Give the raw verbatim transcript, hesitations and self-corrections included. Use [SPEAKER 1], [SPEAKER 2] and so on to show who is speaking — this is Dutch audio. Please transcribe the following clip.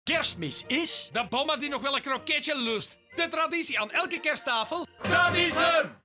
[SPEAKER 1] Kerstmis is...
[SPEAKER 2] De bomma die nog wel een kroketje lust.
[SPEAKER 1] de traditie aan elke kersttafel.
[SPEAKER 2] Dat is hem!